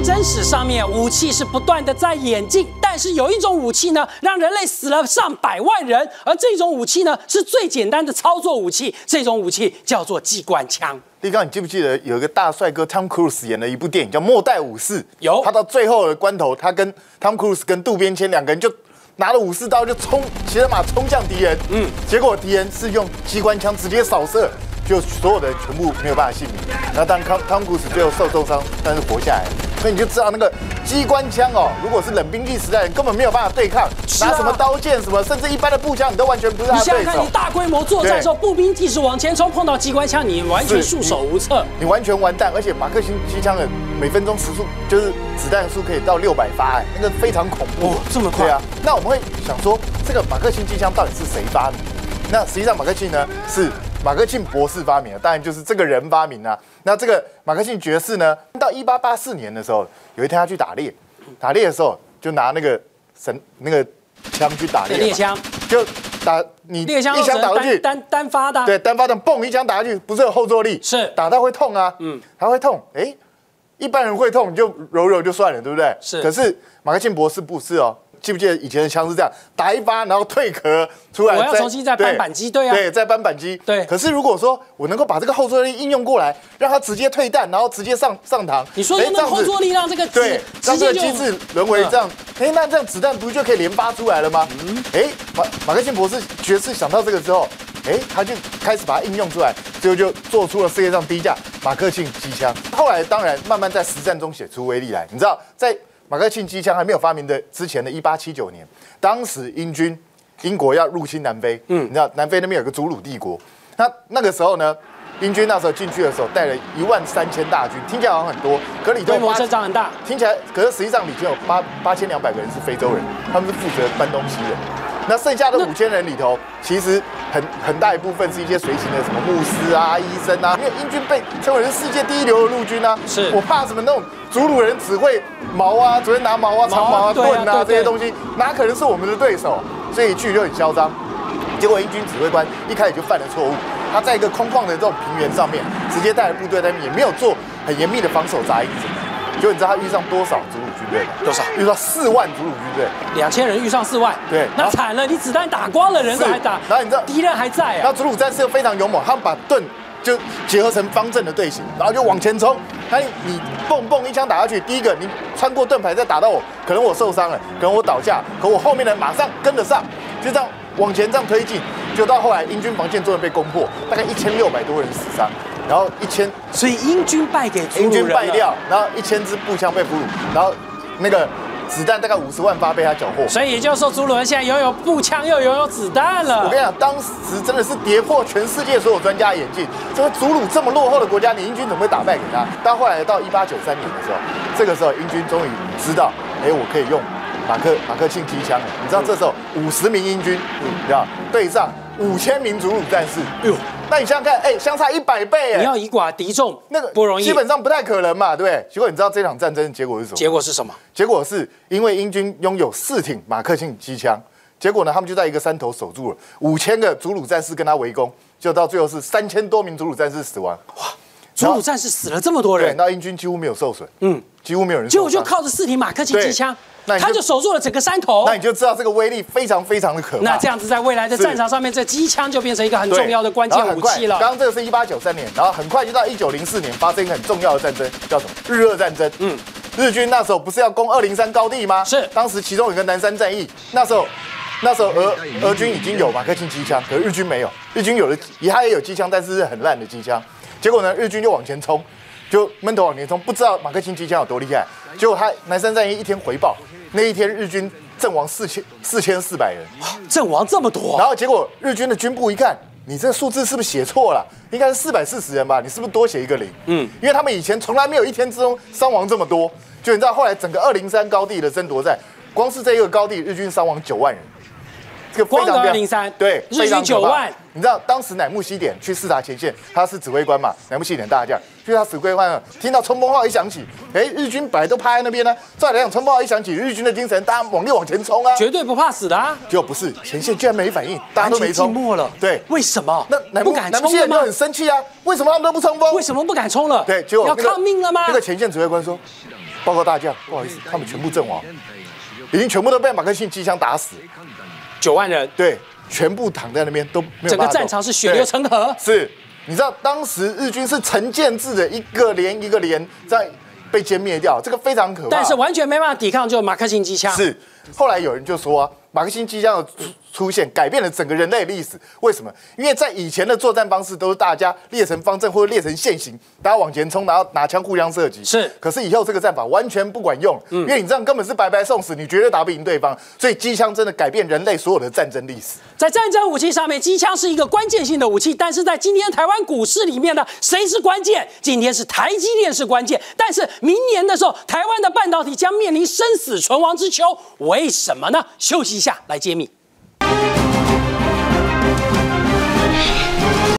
争史上面，武器是不断的在演进，但是有一种武器呢，让人类死了上百万人，而这种武器呢，是最简单的操作武器，这种武器叫做机关枪。 立刚，你记不记得有一个大帅哥 Tom Cruise 演的一部电影叫《末代武士》？ 有。 他到最后的关头，他跟 Tom Cruise 跟渡边谦两个人就拿了武士刀就骑着马冲向敌人，结果敌人是用机关枪直接扫射。就所有的人全部没有办法幸免，然后当汤库斯最后受重伤，但是活下来了，所以你就知道那个机关枪哦，如果是冷兵器时代，人根本没有办法对抗，拿什么刀剑什么，甚至一般的步枪，你都完全不是他的对手。 你想想看，你大规模作战的时候，步兵即使往前冲，碰到机关枪，你完全束手无策， 你完全完蛋。而且马克沁机枪的每分钟时速就是子弹数可以到600发，那个非常恐怖。 这么快？ 对啊。那我们会想说，这个马克沁机枪到底是谁发明？那实际上马克沁呢是马克沁博士发明的，当然就是这个人发明啊。那这个马克沁爵士呢，到1884年的时候，有一天他去打猎，打猎的时候就拿那个枪去打猎， 猎枪就打你猎枪一枪打过去， 单发的， 对，单发的，嘣一枪打下去，不是有后坐力， 是打到会痛啊，他会痛，一般人会痛你就揉揉就算了，对不对？ 是， 可是马克沁博士不是哦。记不记得以前的枪是这样，打一发，然后退壳出来， 我要重新再搬扳机，对啊， 对，再搬扳机， 对。 可是如果说我能够把这个后坐力应用过来，让它直接退弹，然后直接上膛， 你说用那个后坐力让这个对，让这个机制沦为这样，那这样子弹不就可以连发出来了吗？马克沁博士爵士想到这个之后，他就开始把它应用出来，最后就做出了世界上第一架马克沁机枪。后来当然慢慢在实战中写出威力来，你知道在马克沁机枪还没有发明的之前的1879年，当时英国要入侵南非，你知道南非那边有个祖鲁帝国，那个时候呢，英军那时候进去的时候带了13000大军，听起来好像很多，可里头规模增长很大， 听起来，可是实际上里头有8200个人是非洲人，他们是负责搬东西的。那剩下的5000人里头，其实很大一部分是一些随行的什么牧师啊、医生啊，因为英军被称为是世界第一流的陆军啊。 是我怕什么那种祖鲁人只会矛啊，只会拿矛啊、长矛啊、盾啊这些东西，哪可能是我们的对手？所以一去就很嚣张。结果英军指挥官一开始就犯了错误，他在一个空旷的这种平原上面，直接带着部队在那边，也没有做很严密的防守扎营什么。结果你知道他遇上多少祖鲁军队吗？ 多少？ 遇到4万祖鲁军队 ，2000人遇上4万， 对， 那惨了，你子弹打光了，人都还打， 然后你知道敌人还在啊。 然后祖鲁战士又非常勇猛，他们把盾就结合成方阵的队形，然后就往前冲。那你蹦蹦一枪打下去，第一个你穿过盾牌再打到我，可能我受伤了，可能我倒下，可我后面的人马上跟得上，就这样往前这样推进，就到后来英军防线终于被攻破，大概1600多人死伤。然后所以英军败给祖鲁人了， 英军败掉，然后1000支步枪被俘虏，然后那个子弹大概50万发被他缴获。 所以也就是说，祖鲁人现在拥有步枪又拥有子弹了。 我跟你讲，当时真的是跌破全世界所有专家的眼镜。这个祖鲁这么落后的国家，你英军怎么会打败给他？到后来到1893年的时候，这个时候英军终于知道，我可以用马克沁机枪了。你知道这时候50名英军，你知道对上5000名祖鲁战士，那你想想看，相差100倍， 你要以寡敌众， 那个不容易， 基本上不太可能嘛，对不对？结果你知道这场战争的结果是什么？ 结果是什么？ 结果是因为英军拥有4挺马克沁机枪，结果呢，他们就在一个山头守住了，5000个祖鲁战士跟他围攻，就到最后是3000多名祖鲁战士死亡。哇！ 祖鲁战士死了这么多人， 对，那英军几乎没有受损，几乎没有人受伤， 结果就靠着4挺马克沁机枪。他就守住了整个山头， 那你就知道这个威力非常非常的可怕。 那这样子，在未来的战场上面，这机枪就变成一个很重要的关键武器了。 刚刚这个是1893年，然后很快就到1904年发生一个很重要的战争，叫什么？日俄战争。日军那时候不是要攻203高地吗？ 是。 当时其中有一个南山战役，那时候俄军已经有马克沁机枪，可是日军没有。日军他也有机枪，但是很烂的机枪。结果呢，日军就往前冲，就闷头往前冲，不知道马克沁机枪有多厉害。结果南山战役一天回报。那一天日军阵亡4400人， 阵亡这么多。 然后结果日军的军部一看，你这个数字是不是写错了？应该是440人吧？你是不是多写一个0？因为他们以前从来没有一天之中伤亡这么多。就你知道后来整个203高地的争夺战，光是这一个高地日军伤亡9万人，这个非常 203， 对， 日军9万。 你知道当时乃木希典去视察前线，他是指挥官嘛，乃木希典大将，就是他指挥官听到冲锋号一响起，日军本来都趴在那边呢，照来讲冲锋号一响起，日军的精神，大家猛烈往前冲啊， 绝对不怕死的啊。 结果不是，前线居然没反应，大家都没冲， 寂寞了。 对， 为什么？ 那乃木希典就很生气啊，为什么他们都不冲锋？ 为什么不敢冲了？ 对，结果要抗命了吗？ 那个前线指挥官说， 报告大将，不好意思，他们全部阵亡，已经全部都被马克沁机枪打死 ，9万人， 对，全部躺在那边都没有办法动。 整个战场是血流成河。 是，你知道当时日军是成建制的，一个连一个连在被歼灭掉，这个非常可怕。 但是完全没办法抵抗，就马克沁机枪。 是，后来有人就说啊，马克沁机枪的出现改变了整个人类历史。为什么？因为在以前的作战方式都是大家列成方阵或者列成线型，大家往前冲，然后拿枪互相射击。 是， 可是以后这个战法完全不管用，因为你这样根本是白白送死，你绝对打不赢对方。所以机枪真的改变人类所有的战争历史。 在战争武器上面，机枪是一个关键性的武器，但是在今天台湾股市里面呢，谁是关键？今天是台积电是关键，但是明年的时候，台湾的半导体将面临生死存亡之秋，为什么呢？休息一下来揭秘。